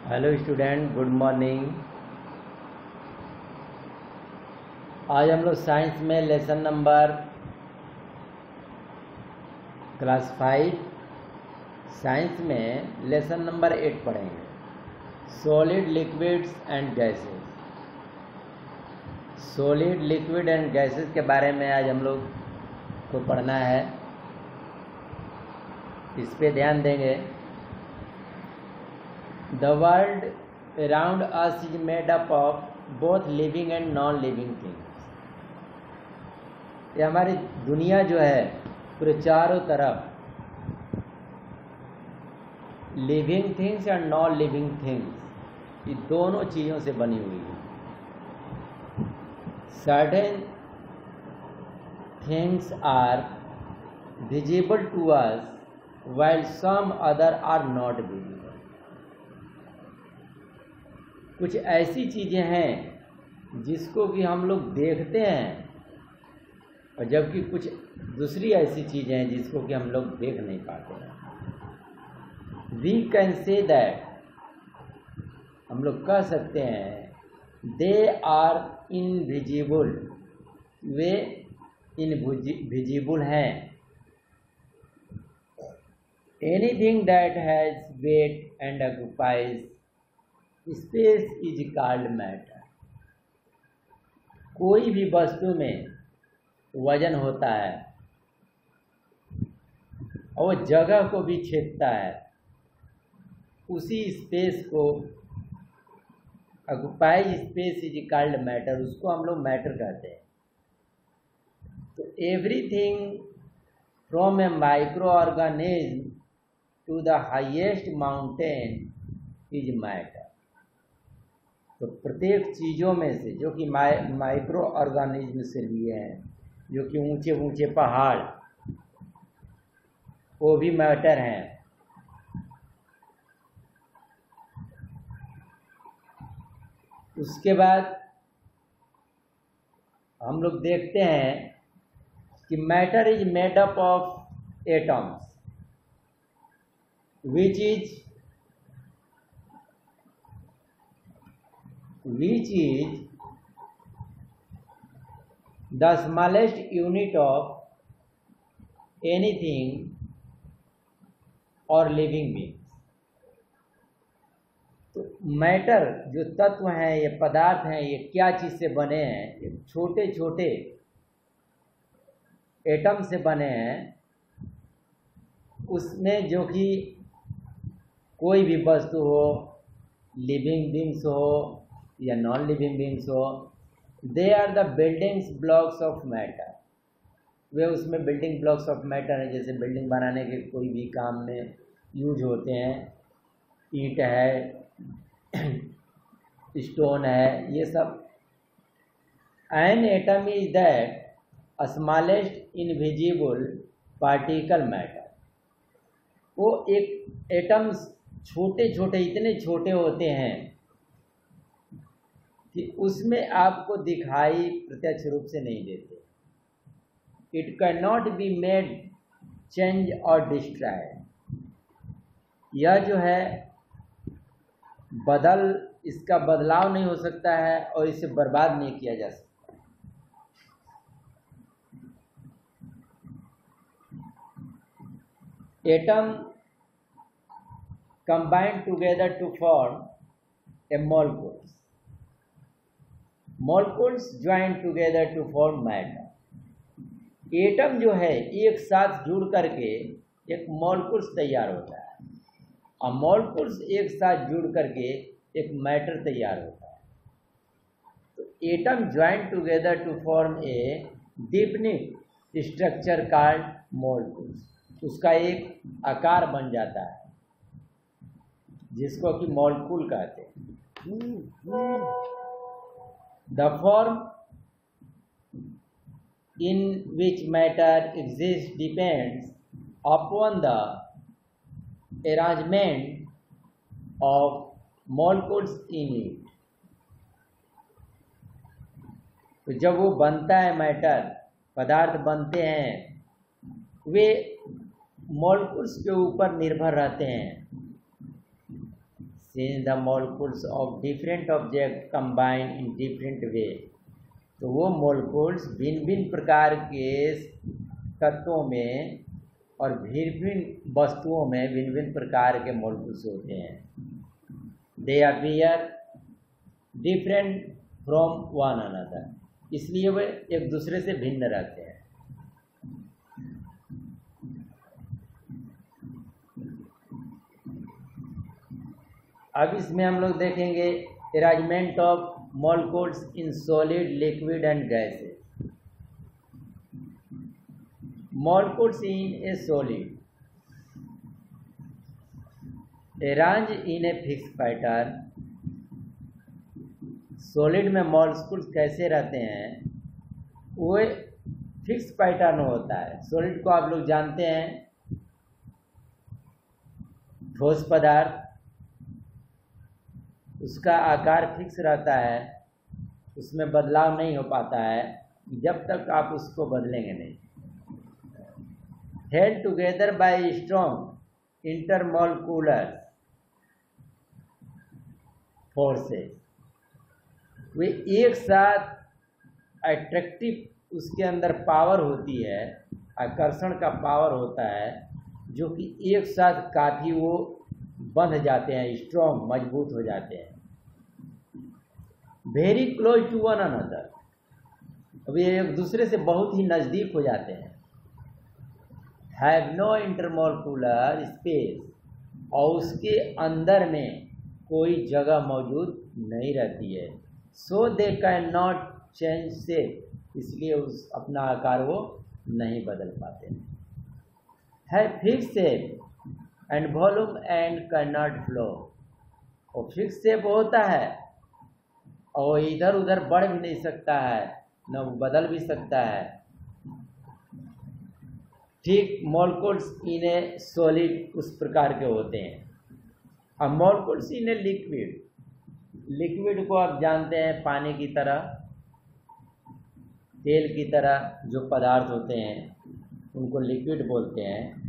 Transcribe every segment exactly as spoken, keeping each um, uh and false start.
Hello student, good morning. आज हम लोग साइंस में lesson number class five science में लेसन नंबर एट पढ़ेंगे, solid liquids and gases. Solid liquid and gases के बारे में आज हम लोग को पढ़ना है, इस पे ध्यान देंगे। The world around us is made up of both living and non-living things। ये हमारी दुनिया जो है पूरे चारों तरफ लिविंग थिंग्स और नॉन लिविंग थिंग्स, ये दोनों चीज़ों से बनी हुई है। Certain things are visible to us while some other are not visible। कुछ ऐसी चीज़ें हैं जिसको कि हम लोग देखते हैं, और जबकि कुछ दूसरी ऐसी चीज़ें हैं जिसको कि हम लोग देख नहीं पाते हैं। वी कैन से दैट, हम लोग कह सकते हैं, दे आर इनविजिबल, वे इनविजिबल हैं। Anything that has weight and occupies space is called matter. कोई भी वस्तु में वजन होता है और वो जगह को भी छेदता है, उसी स्पेस को occupies space is called matter, उसको हम लोग मैटर कहते हैं। तो everything from a micro organism to the highest mountain is matter. तो प्रत्येक चीज़ों में से, जो कि माइ माइक्रो ऑर्गेनिज्म से लिए हैं, जो कि ऊंचे ऊंचे पहाड़, वो भी मैटर हैं। उसके बाद हम लोग देखते हैं कि matter is made up of atoms which is which is the smallest unit of anything or living beings। तो मैटर जो तत्व हैं, ये पदार्थ हैं, ये क्या चीज़ से बने हैं? ये छोटे छोटे एटम से बने हैं। उसमें जो कि कोई भी वस्तु हो, लिविंग बींग्स हो या नॉन लिविंग बींग्स हो, they are the buildings blocks of matter. वे उसमें बिल्डिंग ब्लॉक्स ऑफ मैटर हैं, जैसे बिल्डिंग बनाने के कोई भी काम में यूज होते हैं। ईंट है, स्टोन है, ये सब। An atom is that smallest invisible particle matter. वो एक एटम्स छोटे छोटे, इतने छोटे होते हैं कि उसमें आपको दिखाई प्रत्यक्ष रूप से नहीं देते। It can not be made change और डिस्ट्रॉय। यह जो है बदल, इसका बदलाव नहीं हो सकता है और इसे बर्बाद नहीं किया जा सकता। Atom combined together to form a molecules. Molecules join together to form matter. Atom जो है एक साथ जुड़ करके एक मॉलिक्यूल्स तैयार होता है, और मॉलिक्यूल्स एक साथ जुड़ करके एक मैटर तैयार होता है। तो atom join together to form a definite structure called molecules. उसका एक आकार बन जाता है जिसको कि मॉलिक्यूल कहते हैं। The form in which matter exists depends upon the arrangement of molecules in it। तो जब वो बनता है मैटर, पदार्थ बनते हैं, वे मॉलिक्यूल्स के ऊपर निर्भर रहते हैं। since the molecules of different object combine in different way, तो वो मोलकुल्स भिन्न भिन्न प्रकार के तत्वों में और भिन्न भिन्न वस्तुओं में भिन्न भिन्न प्रकार के मोलकुल्स होते हैं। They appear different from one another, इसलिए वे एक दूसरे से भिन्न रहते हैं। अब इसमें हम लोग देखेंगे arrangement of molecules in solid, liquid and gases. Molecules in a solid arrange in a fix pattern. सॉलिड में मोलकुल्स कैसे रहते हैं, वो फिक्स पैटर्न होता है। सॉलिड को आप लोग जानते हैं ठोस पदार्थ, उसका आकार फिक्स रहता है, उसमें बदलाव नहीं हो पाता है जब तक आप उसको बदलेंगे नहीं। Held together by strong intermolecular forces, वे एक साथ अट्रैक्टिव उसके अंदर पावर होती है, आकर्षण का पावर होता है, जो कि एक साथ काफ़ी वो बंध जाते हैं, स्ट्रॉन्ग मजबूत हो जाते हैं। Very close to one another, अब ये एक दूसरे से बहुत ही नज़दीक हो जाते हैं। हैव नो इंटरमोलिकुलर स्पेस, और उसके अंदर में कोई जगह मौजूद नहीं रहती है। So they can not change shape, इसलिए उस अपना आकार वो नहीं बदल पाते। है fix shape and volume and can not flow, और फिक्स शेप होता है और इधर उधर बढ़ भी नहीं सकता है, न वो बदल भी सकता है। ठीक मोलकुल्स इन ए सॉलिड उस प्रकार के होते हैं। अब मोलकुल्स इन ए लिक्विड, लिक्विड को आप जानते हैं पानी की तरह, तेल की तरह जो पदार्थ होते हैं उनको लिक्विड बोलते हैं।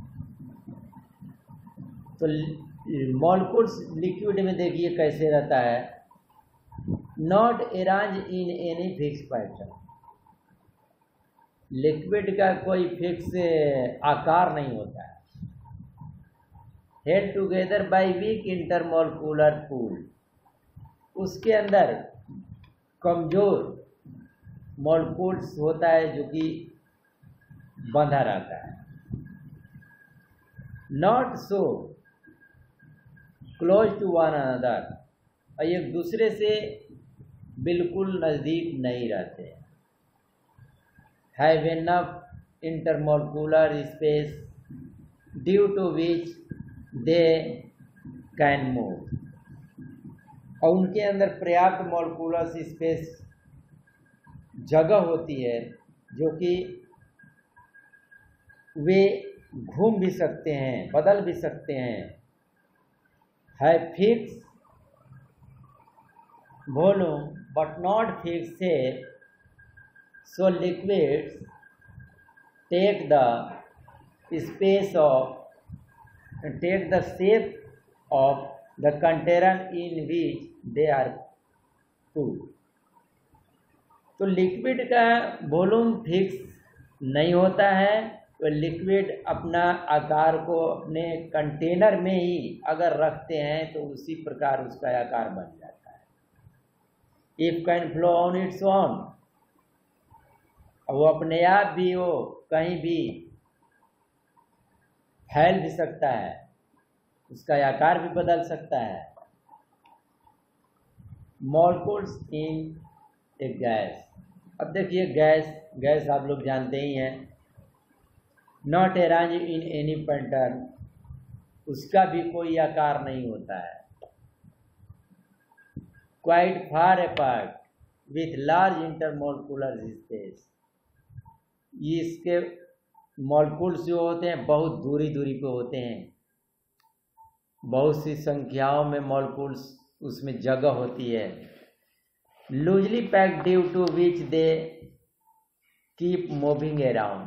तो मोलकुल्स लिक्विड में देखिए कैसे रहता है, not arrange in any fix pattern, liquid का कोई फिक्स आकार नहीं होता है। Held together by weak intermolecular pull, उसके अंदर कमजोर मोलकुल्स होता है जो कि बंधा रहता है। Not so close to one another, और एक दूसरे से बिल्कुल नज़दीक नहीं रहते। Have enough intermolecular space due to which they can move, और उनके अंदर पर्याप्त मोलिकुलर स्पेस जगह होती है जो कि वे घूम भी सकते हैं, बदल भी सकते हैं। है fix volume but not fix shape, so liquids take the space of take the shape of the container in which they are put. तो लिक्विड का वॉल्यूम फिक्स नहीं होता है, तो लिक्विड अपना आकार को अपने कंटेनर में ही अगर रखते हैं तो उसी प्रकार उसका आकार बन जाता है। If can flow on its own, वो अपने आप भी हो कहीं भी फैल भी सकता है, उसका आकार भी बदल सकता है। मॉलिक्यूल्स इन ए गैस, अब देखिए गैस गैस आप लोग जानते ही हैं। Not arrange in any pattern, उसका भी कोई आकार नहीं होता है। Quite far apart with large intermolecular space, ये इसके मॉलिक्यूल्स जो होते हैं बहुत दूरी दूरी पे होते हैं, बहुत सी संख्याओं में मॉलिक्यूल्स उसमें जगह होती है। Loosely packed due to which they keep moving around,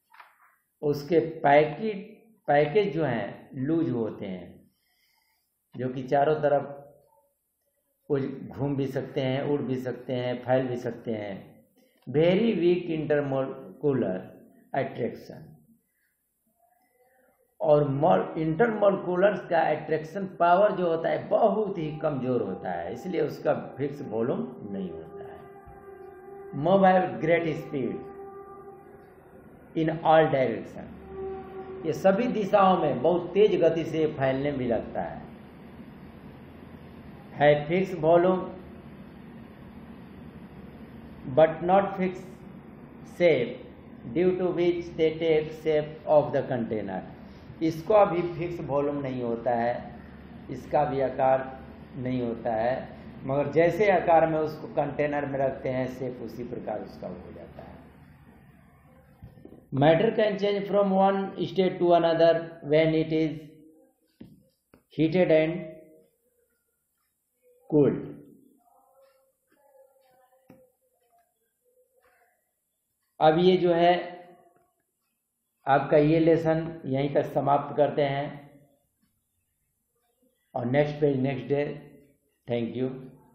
उसके पैकेट पैकेज जो हैं लूज होते हैं, जो कि चारों तरफ कुछ घूम भी सकते हैं, उड़ भी सकते हैं, फैल भी सकते हैं। वेरी वीक इंटरमोलिकुलर अट्रैक्शन, और इंटरमोलिकुलर्स का अट्रैक्शन पावर जो होता है बहुत ही कमज़ोर होता है, इसलिए उसका फिक्स वॉल्यूम नहीं होता है। Mobile great speed in all direction, ये सभी दिशाओं में बहुत तेज गति से फैलने भी लगता है। है fix volume but not fix shape due to which they take shape of the container, इसका भी फिक्स वॉल्यूम नहीं होता है, इसका भी आकार नहीं होता है, मगर जैसे आकार में उसको कंटेनर में रखते हैं शेप उसी प्रकार उसका हो जाता है। Matter can change from one state to another when it is heated and cooled. अब ये जो है आपका ये लेसन यहीं तक समाप्त करते हैं, और next page next day. Thank you.